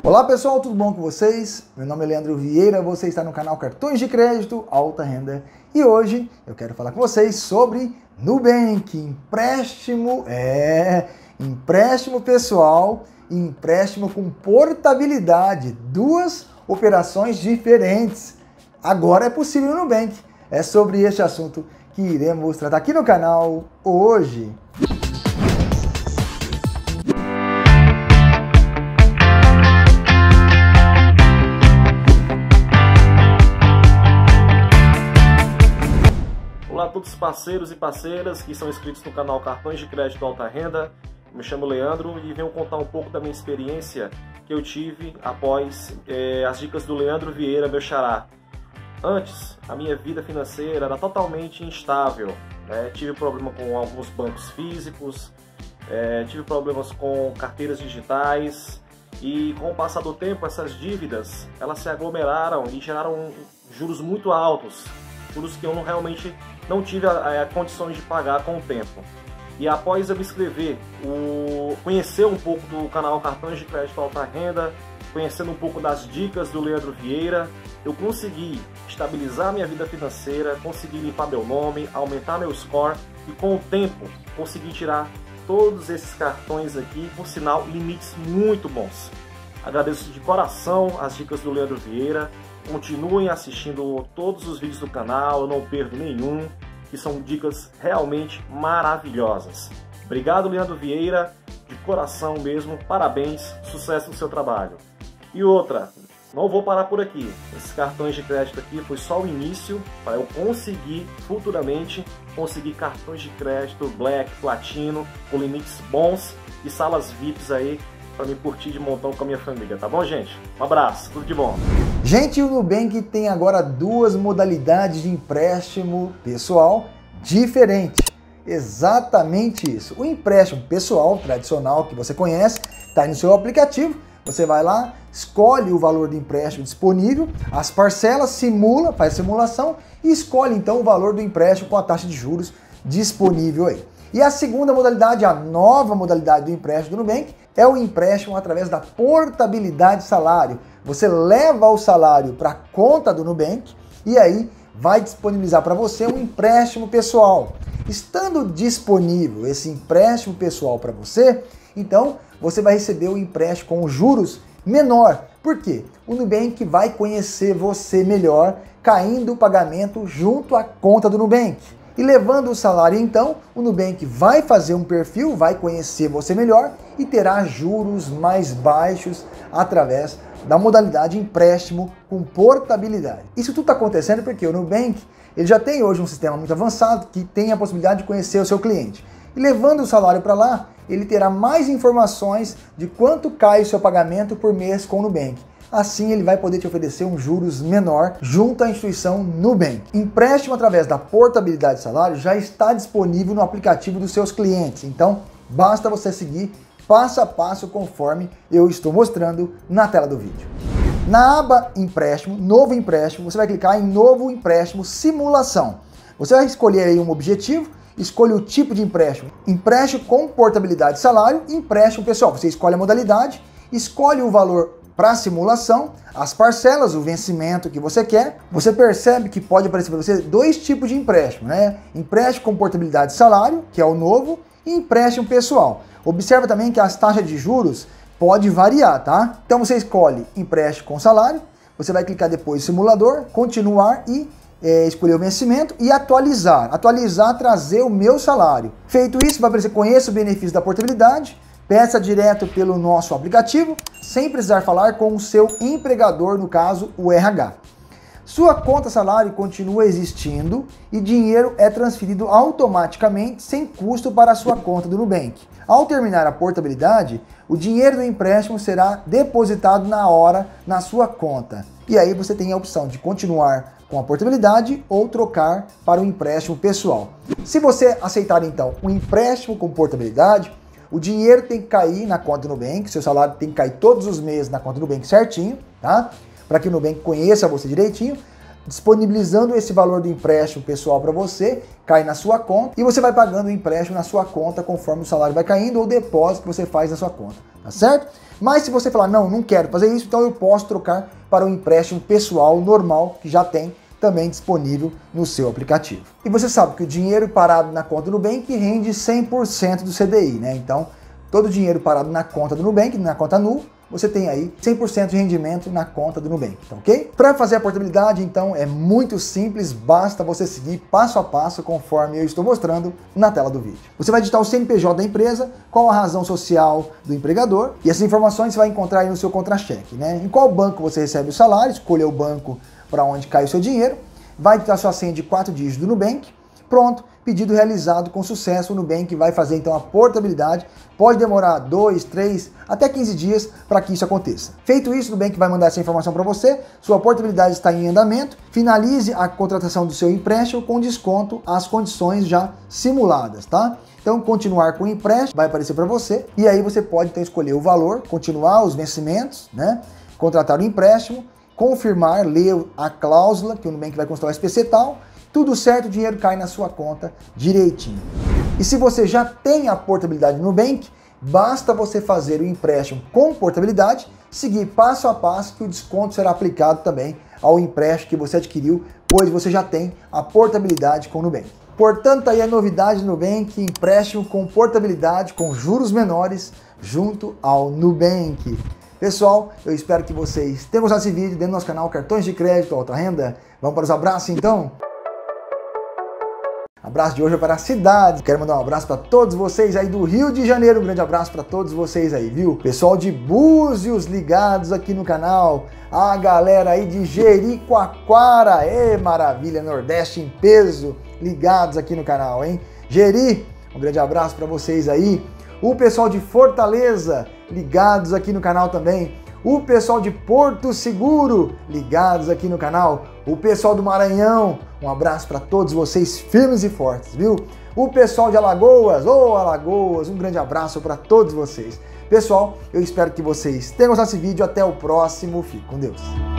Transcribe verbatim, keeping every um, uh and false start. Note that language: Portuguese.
Olá pessoal, tudo bom com vocês? Meu nome é Leandro Vieira, você está no canal Cartões de Crédito Alta Renda e hoje eu quero falar com vocês sobre Nubank, empréstimo, é, empréstimo pessoal e empréstimo com portabilidade, duas operações diferentes. Agora é possível no Nubank. É sobre este assunto que iremos tratar aqui no canal hoje. Olá a todos os parceiros e parceiras que são inscritos no canal Cartões de Crédito Alta Renda. Me chamo Leandro e venho contar um pouco da minha experiência que eu tive após é, as dicas do Leandro Vieira, meu xará. Antes, a minha vida financeira era totalmente instável, né? Tive problema com alguns bancos físicos, é, tive problemas com carteiras digitais e com o passar do tempo essas dívidas elas se aglomeraram e geraram juros muito altos, juros que eu não, realmente não tive a, a, condições de pagar com o tempo. E após eu me inscrever, o, conhecer um pouco do canal Cartões de Crédito Alta Renda, conhecendo um pouco das dicas do Leandro Vieira, eu consegui estabilizar minha vida financeira, consegui limpar meu nome, aumentar meu score e com o tempo consegui tirar todos esses cartões aqui, por sinal, limites muito bons. Agradeço de coração as dicas do Leandro Vieira, continuem assistindo todos os vídeos do canal, eu não perdo nenhum, que são dicas realmente maravilhosas. Obrigado, Leandro Vieira, de coração mesmo, parabéns, sucesso no seu trabalho. E outra, não vou parar por aqui. Esses cartões de crédito aqui foi só o início para eu conseguir futuramente conseguir cartões de crédito Black, Platino, com limites bons e salas V I Ps aí para me curtir de montão com a minha família, tá bom, gente? Um abraço, tudo de bom. Gente, o Nubank tem agora duas modalidades de empréstimo pessoal diferentes. Exatamente isso. O empréstimo pessoal tradicional que você conhece está aí no seu aplicativo. Você vai lá, escolhe o valor do empréstimo disponível, as parcelas, simula, faz simulação e escolhe então o valor do empréstimo com a taxa de juros disponível aí. E a segunda modalidade, a nova modalidade do empréstimo do Nubank, é o empréstimo através da portabilidade de salário. Você leva o salário para a conta do Nubank e aí vai disponibilizar para você um empréstimo pessoal. Estando disponível esse empréstimo pessoal para você, então você vai receber o empréstimo com juros menor. Por quê? O Nubank vai conhecer você melhor, caindo o pagamento junto à conta do Nubank. E levando o salário, então, o Nubank vai fazer um perfil, vai conhecer você melhor e terá juros mais baixos através da modalidade empréstimo com portabilidade. Isso tudo está acontecendo porque o Nubank ele já tem hoje um sistema muito avançado que tem a possibilidade de conhecer o seu cliente. E levando o salário para lá, ele terá mais informações de quanto cai o seu pagamento por mês com o Nubank. Assim ele vai poder te oferecer um juros menor junto à instituição Nubank. Empréstimo através da portabilidade de salário já está disponível no aplicativo dos seus clientes. Então basta você seguir passo a passo conforme eu estou mostrando na tela do vídeo. Na aba empréstimo, novo empréstimo, você vai clicar em novo empréstimo simulação. Você vai escolher aí um objetivo, escolha o tipo de empréstimo. Empréstimo com portabilidade de salário e empréstimo pessoal. Você escolhe a modalidade, escolhe o valor para a simulação, as parcelas, o vencimento que você quer. Você percebe que pode aparecer para você dois tipos de empréstimo, né? Empréstimo com portabilidade de salário, que é o novo, e empréstimo pessoal. Observa também que as taxas de juros pode variar, tá? Então você escolhe empréstimo com salário, você vai clicar depois em simulador, continuar e é, escolher o vencimento e atualizar. Atualizar, trazer o meu salário. Feito isso, vai aparecer conheça o benefício da portabilidade, peça direto pelo nosso aplicativo, sem precisar falar com o seu empregador, no caso, o R H. Sua conta salário continua existindo e dinheiro é transferido automaticamente sem custo para a sua conta do Nubank. Ao terminar a portabilidade, o dinheiro do empréstimo será depositado na hora na sua conta. E aí você tem a opção de continuar com a portabilidade ou trocar para o empréstimo pessoal. Se você aceitar então um empréstimo com portabilidade, o dinheiro tem que cair na conta do Nubank, seu salário tem que cair todos os meses na conta do Nubank certinho, tá? Para que o Nubank conheça você direitinho. disponibilizando esse valor do empréstimo pessoal para você, cai na sua conta e você vai pagando o empréstimo na sua conta conforme o salário vai caindo ou o depósito que você faz na sua conta, tá certo? Mas se você falar, não, não quero fazer isso, então eu posso trocar para um empréstimo pessoal normal que já tem também disponível no seu aplicativo. E você sabe que o dinheiro parado na conta do Nubank rende cem por cento do C D I, né? Então, todo o dinheiro parado na conta do Nubank, na conta Nu, você tem aí cem por cento de rendimento na conta do Nubank, tá ok? Para fazer a portabilidade, então, é muito simples, basta você seguir passo a passo conforme eu estou mostrando na tela do vídeo. Você vai digitar o C N P J da empresa, qual a razão social do empregador, e essas informações você vai encontrar aí no seu contra-cheque, né? Em qual banco você recebe o salário, escolha o banco para onde cai o seu dinheiro, vai digitar sua senha de quatro dígitos do Nubank, pronto, pedido realizado com sucesso, o Nubank vai fazer então a portabilidade, pode demorar dois, três, até quinze dias para que isso aconteça. Feito isso, o Nubank vai mandar essa informação para você, sua portabilidade está em andamento, finalize a contratação do seu empréstimo com desconto às condições já simuladas, tá? Então, continuar com o empréstimo vai aparecer para você, e aí você pode então escolher o valor, continuar os vencimentos, né? Contratar o empréstimo, confirmar, ler a cláusula, que o Nubank vai constar o S P C tal, tudo certo, o dinheiro cai na sua conta direitinho. E se você já tem a portabilidade no Nubank, basta você fazer o empréstimo com portabilidade, seguir passo a passo que o desconto será aplicado também ao empréstimo que você adquiriu, pois você já tem a portabilidade com o Nubank. Portanto, aí a novidade do Nubank, empréstimo com portabilidade, com juros menores, junto ao Nubank. Pessoal, eu espero que vocês tenham gostado desse vídeo dentro do nosso canal Cartões de Crédito Alta Renda. Vamos para os abraços então? Abraço de hoje é para a cidade. Quero mandar um abraço para todos vocês aí do Rio de Janeiro. Um grande abraço para todos vocês aí, viu? Pessoal de Búzios ligados aqui no canal. A galera aí de Jericoacoara. Ê, maravilha, Nordeste em peso. Ligados aqui no canal, hein? Jeri, um grande abraço para vocês aí. O pessoal de Fortaleza, ligados aqui no canal também. O pessoal de Porto Seguro, ligados aqui no canal. O pessoal do Maranhão, um abraço para todos vocês, firmes e fortes, viu? O pessoal de Alagoas, ô oh, Alagoas, um grande abraço para todos vocês. Pessoal, eu espero que vocês tenham gostado desse vídeo. Até o próximo. Fique com Deus.